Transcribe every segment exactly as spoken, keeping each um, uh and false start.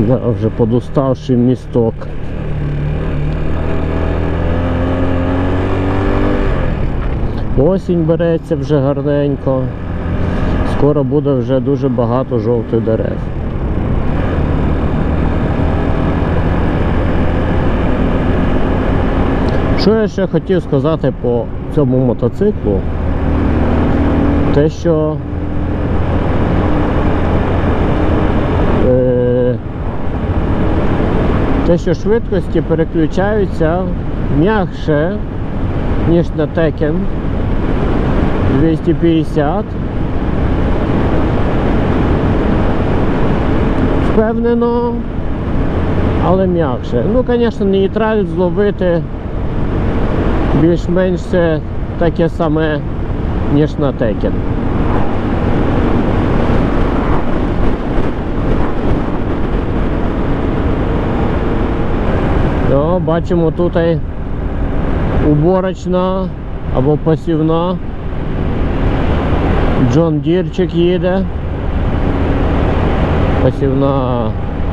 Да, вже подуставший місток. Осінь береться вже гарненько. Скоро буде вже дуже багато жовтих дерев. Що я ще хотів сказати по цьому мотоциклу? Те, що е, те, що швидкості переключаються м'якше, ніж на Tekken двісті п'ятдесят. Впевнено, але м'якше. Ну, звісно, нейтраль зловити більш-менш це таке саме, ніж на Tekken. О, бачимо тут уборочна або посівна. Джон Дірчик їде. Посівна.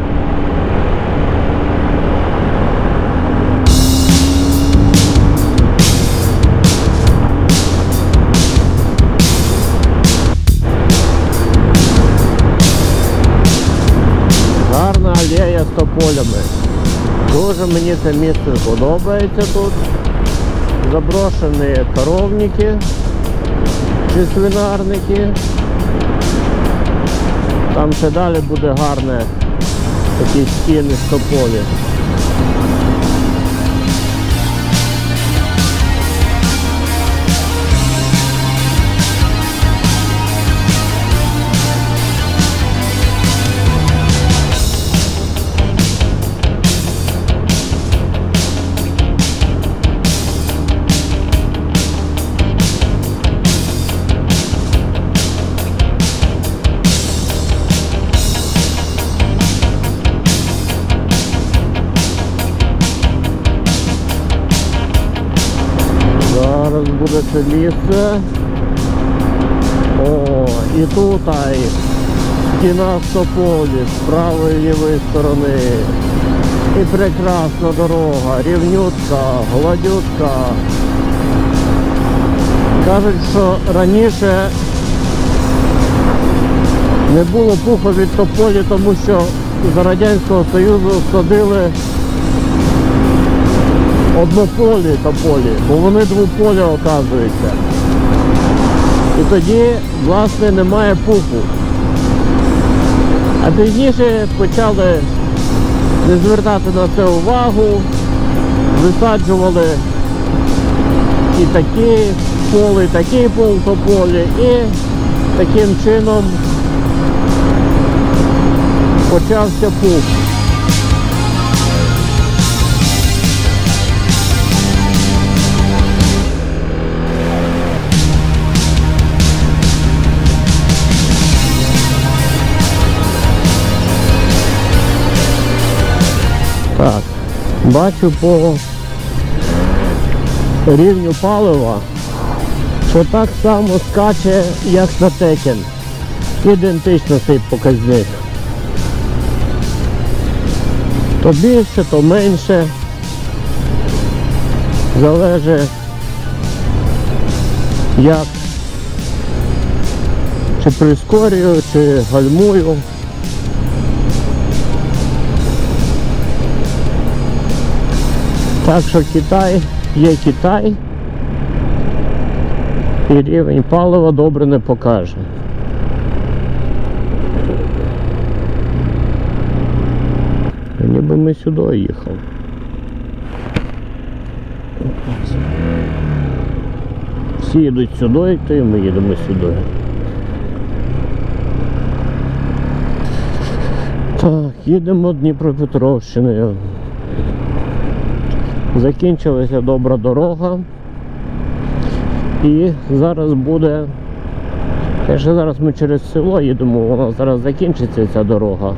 Гарна алея з тополями. Дуже мені це місце подобається тут. Заброшені коровники чи свинарники. Там ще далі буде гарне такі стіни з тополі. Зараз буде це місце. О, і тут ай, стіна з тополі з правої і лівої сторони. І прекрасна дорога, рівнютка, гладютка. Кажуть, що раніше не було пуху від тополі, тому що з Радянського Союзу садили однополі тополі, бо вони двополі, оказується. І тоді, власне, немає пуху. А пізніше почали не звертати на це увагу, висаджували і такі поли, і такий пол тополі, і таким чином почався пух. Так, бачу по рівню палива, що так само скаче, як на Tekken. Ідентично цей показник. То більше, то менше. Залежить, як чи прискорюю, чи гальмую. Так що Китай є Китай, і рівень палива добре не покаже. Ніби ми сюди їхали. Всі їдуть сюди, то і ми їдемо сюди. Так, їдемо Дніпропетровщиною. Закінчилася добра дорога. І зараз буде... Конечно, зараз ми через село їдемо, вона зараз закінчиться ця дорога.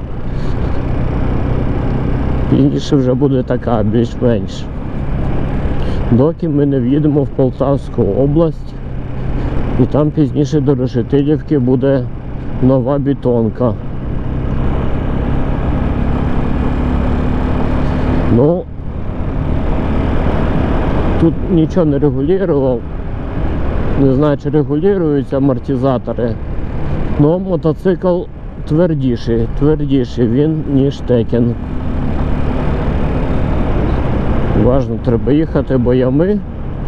Пізніше вже буде така, більш-менш. Доки ми не в'їдемо в Полтавську область. І там пізніше до Решетилівки буде нова бетонка. Ну, тут нічого не регулював. Не знаю, чи регулюються амортизатори. Ну, мотоцикл твердіший, твердіший він, ніж Текен. Важно, треба їхати, бо ями.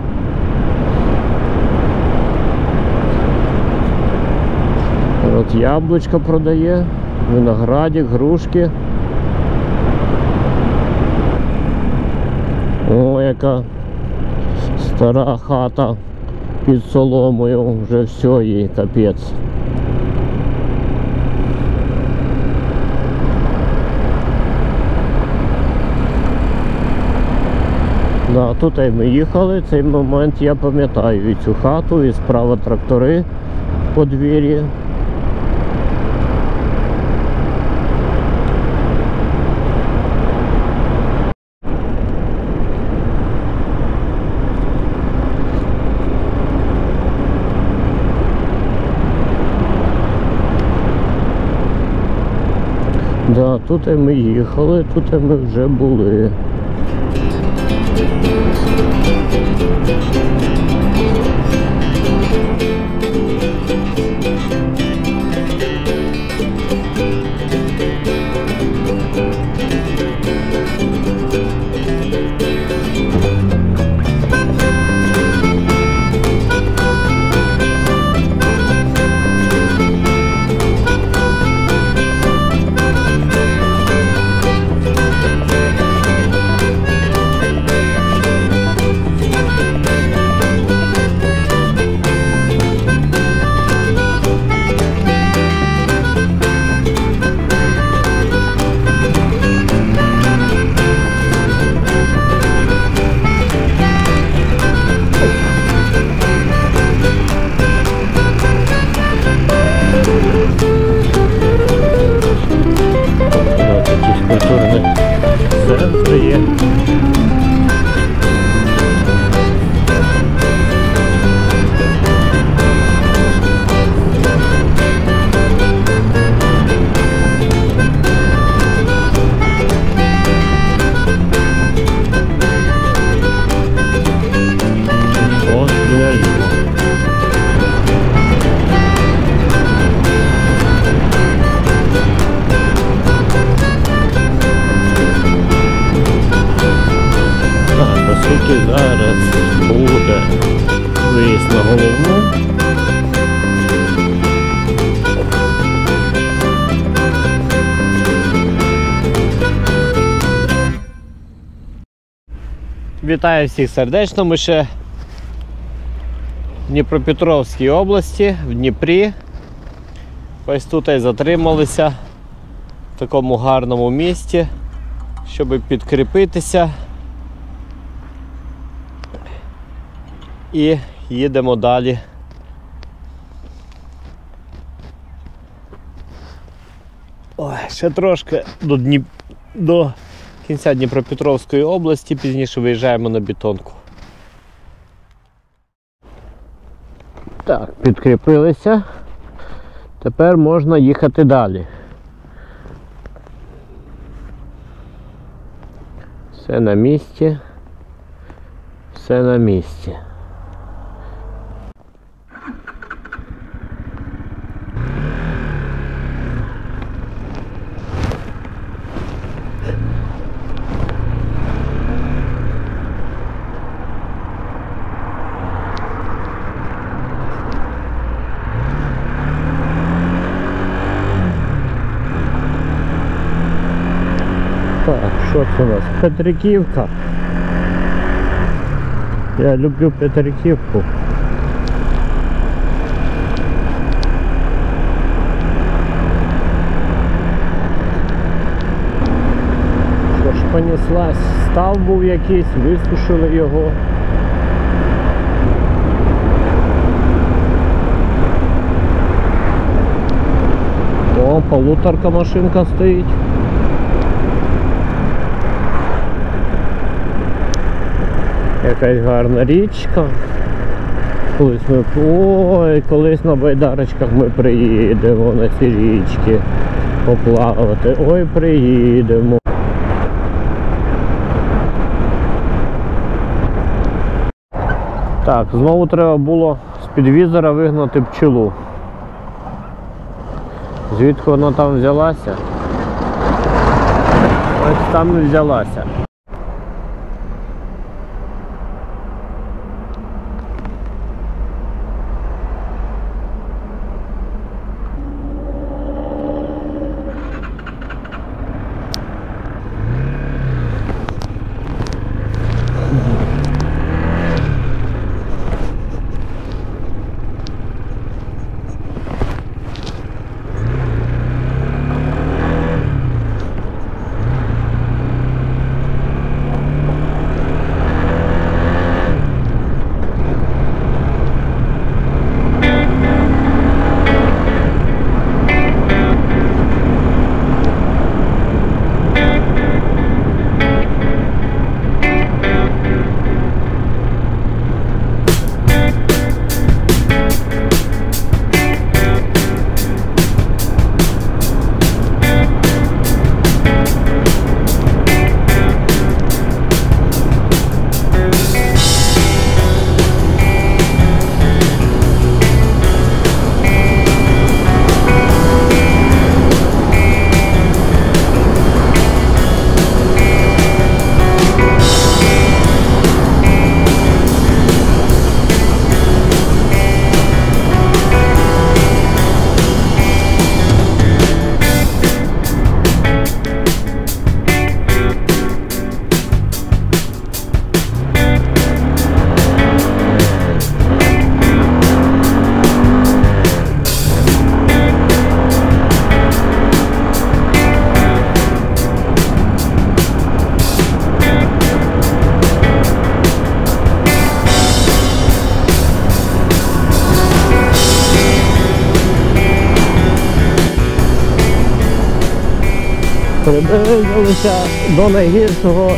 От яблучка продає, виноградик, грушки. О, яка стара хата під соломою, вже все їй капець. Да, тут і ми їхали, цей момент я пам'ятаю, і цю хату, і справа трактори по двір'ї. Да, тут і ми їхали, тут і ми вже були. Зараз буде виїзд на головну. Вітаю всіх сердечно, ми ще в Дніпропетровській області, в Дніпрі. Ось тут і затрималися в такому гарному місті, щоб підкріпитися. І їдемо далі. Ой, ще трошки до, Дніп... до кінця Дніпропетровської області, пізніше виїжджаємо на бетонку. Так, підкріпилися. Тепер можна їхати далі. Все на місці. Все на місці. Так, що це у нас? Петриківка. Я люблю Петриківку. Що ж понеслась? Став був якийсь, висушили його. О, полуторка машинка стоїть. Якась гарна річка. Колись ми... Ой, колись на байдарочках ми приїдемо на ці річки поплавати. Ой, приїдемо. Так, знову треба було з-під візора вигнати пчелу. Звідки вона там взялася? Ось там і взялася. Приблизилися до найгіршого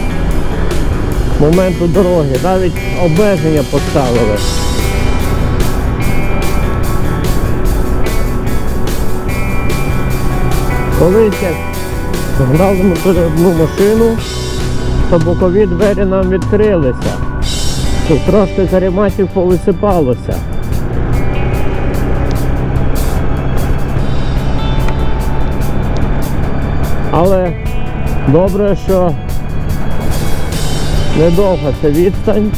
моменту дороги, навіть обмеження поставили. Колись як гнали ми тут одну машину, то бокові двері нам відкрилися. Тут трошки карематів повисипалося. Але добре, що недовга ця відстань.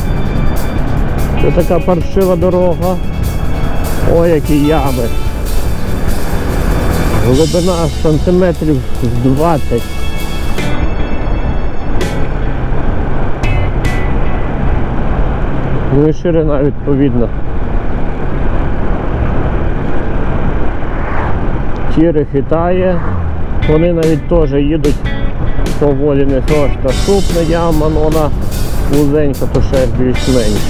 Це така паршива дорога. Ой, які ями. Глибина сантиметрів з двадцять. Ну і ширина відповідно. Тіри хитає. Вони навіть теж їдуть поволі, не то ж наступна яма, але вона вузенька, то ще більш-менш.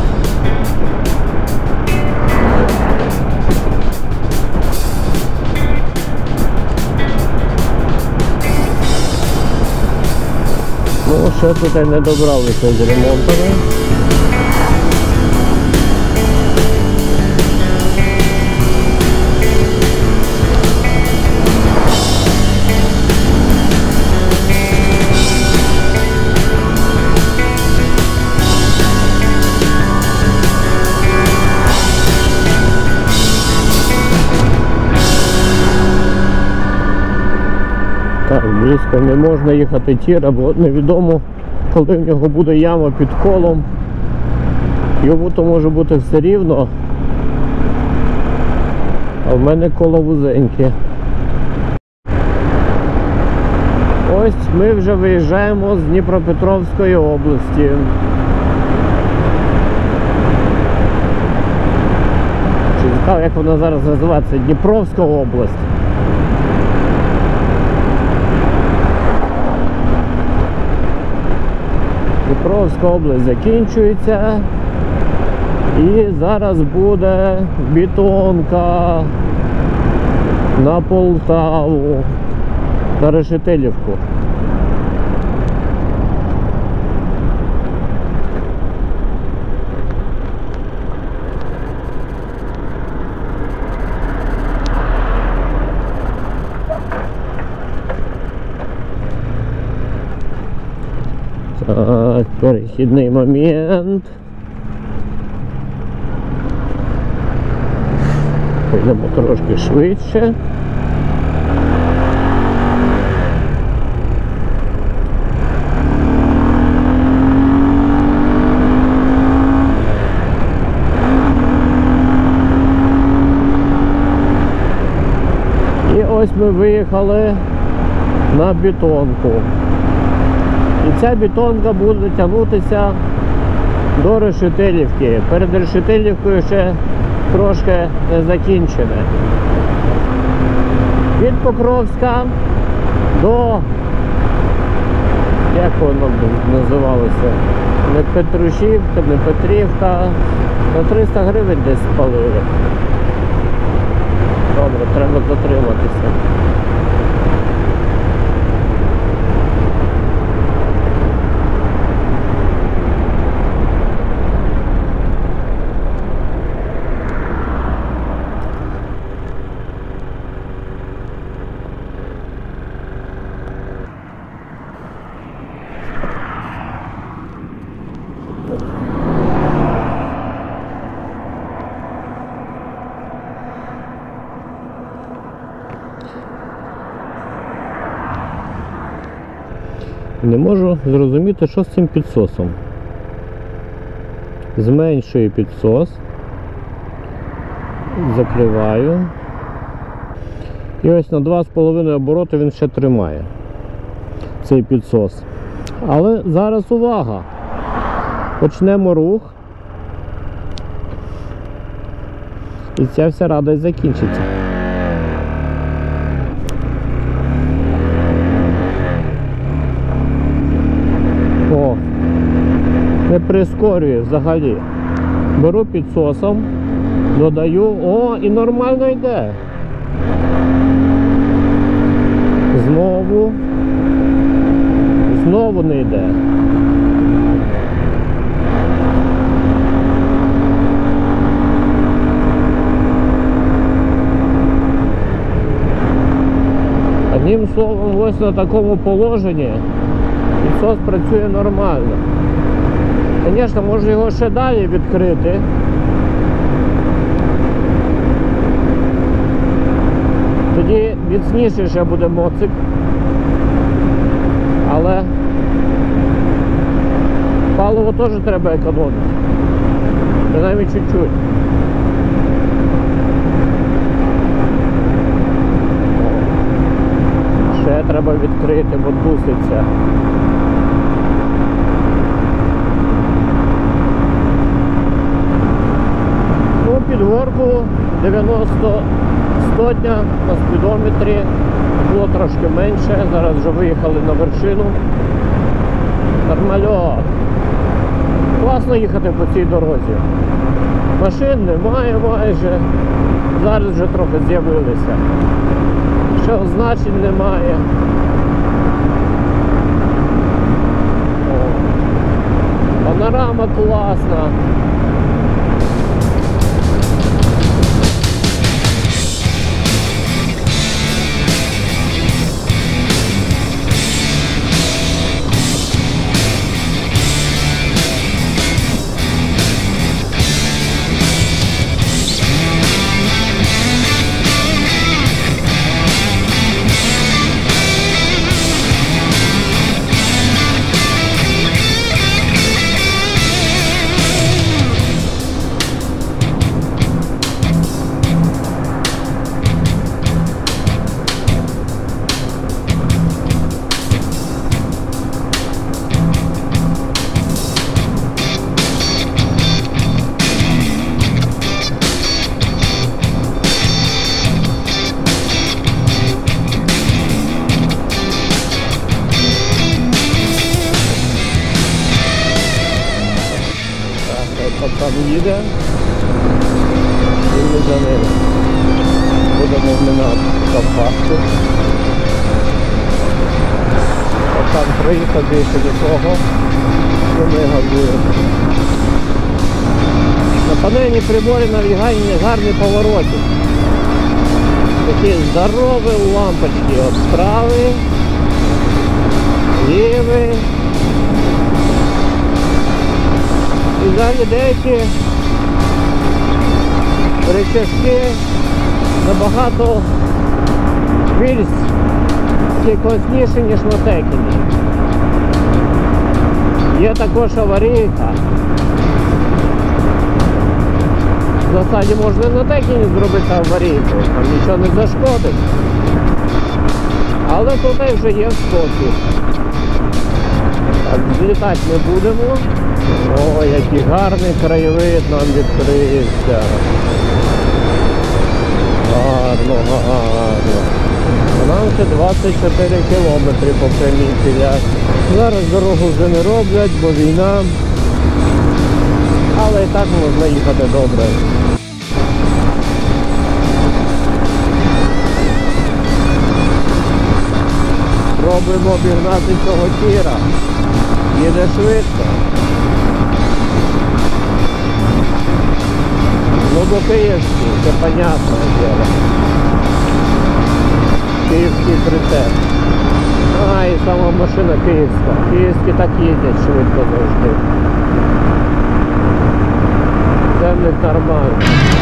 Ну, ще тут і не добралися з ремонтами. Так, близько не можна їхати тіра, бо невідомо, коли в нього буде яма під колом. Йому то може бути все рівно, а в мене коло вузеньке. Ось ми вже виїжджаємо з Дніпропетровської області. Чи цікаво, як вона зараз називається? Дніпровська область. Дніпровська область закінчується і зараз буде бетонка на Полтаву, на Решетилівку. Так, перехідний момент. Йдемо трошки швидше. І ось ми виїхали на бетонку. І ця бетонка буде тягнутися до Решетилівки. Перед Решетилівкою ще трошки не закінчене. Від Покровська до, як воно називалося, не Петрушівка, не Петрівка, на триста гривень десь спалили. Добре, треба затриматися. Не можу зрозуміти, що з цим підсосом. Зменшую підсос, закриваю. І ось на два з половиною обороти він ще тримає цей підсос. Але зараз увага! Почнемо рух. І ця вся радість закінчиться. О, не прискорює взагалі. Беру підсосом, додаю, о, і нормально йде. Знову, знову не йде. Одним словом, ось на такому положенні підсос працює нормально. Звісно, можу його ще далі відкрити. Тоді міцніший ще буде моцик. Але паливо теж треба економити. Принаймні чуть-чуть. Ще треба відкрити, бо дуситься. Ну, під горку дев'яносто сотня на спідометрі, було трошки менше, зараз вже виїхали на вершину. Нормально. Класно їхати по цій дорозі. Машин немає майже, зараз вже трохи з'явилися. Ще означень немає. О, панорама класна. Там їде і ми за ним будемо вминати компакту. От там проїхав більше до того, і ми газуємо. На панельній приборі навігальні гарні повороти. Такі здорові лампочки, от правий, лівий. І взагалі деякі рычажки набагато більш класніше, ніж на Текіні. Є також аварійка. В засаді можна на Текіні зробити аварійку, там нічого не зашкодить. Але тут вже є спосіб. Так, злітати не будемо. О, який гарний краєвид нам відкрився. Гарно, гарно. Нам ще двадцять чотири кілометри по прямій пілять. Зараз дорогу вже не роблять, бо війна. Але і так можна їхати добре. Пробуємо обігнати цього тіра. Їде швидко. Ну до Київський, це понятне діло. Київський прицеп. А, і сама машина київська. Київські так їздять швидко завжди. Це в них нормально.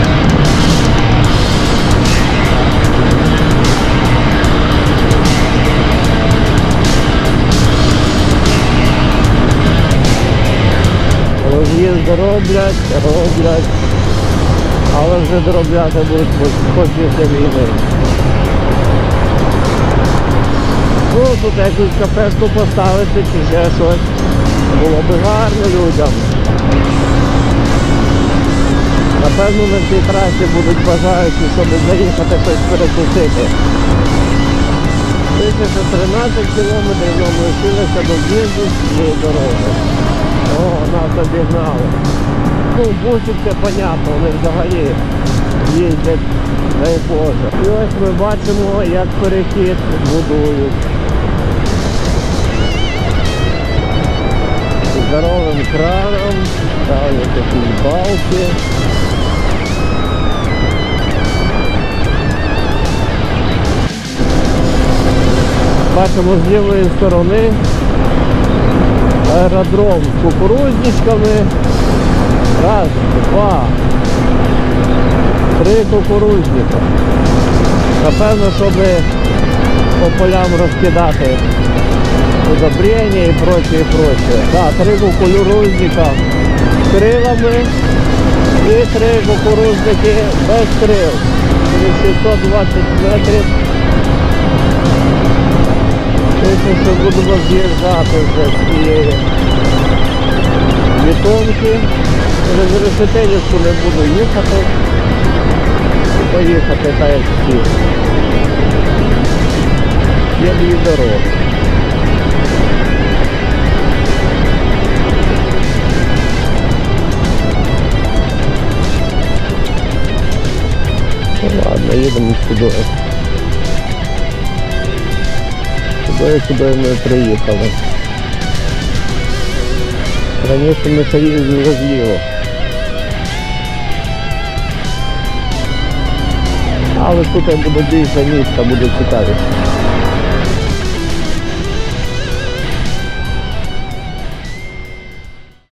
Роз'їзди роблять, роблять, але вже доробляти будуть хоч після війни. Ну, тут якусь кафешку поставити чи ще щось, було б гарно людям. Напевно, на цій трасі будуть бажаючі, щоб заїхати щось перекусити. тисяча тринадцять кілометрів нам лишилося до з'їзду з цієї дороги. О, нас обігнали. Ну, бусик це понятно, вони взагалі їздять, дай Боже. І ось ми бачимо, як перехід будують. Здоровим краном, ставлять такі балки. Бачимо з лівої сторони аеродром з кукурузничками. Раз, два, три кукурузника. Напевно, щоб по полям розкидати удобрення і прочее, і прочее. Так, три кукурузника з крилами і три кукурузники без крил. шістсот двадцять метрів. Точно, що будемо з'їжджати вже з цієї бетонки. Через решетилівку не буду їхати. Поїхати так як всі. Є дві дороги. Ладно, їдемо сюди. Сюди, сюди ми приїхали. Раніше ми це їздили роз'їло. Але тут буде більше місця, буде цікавіше.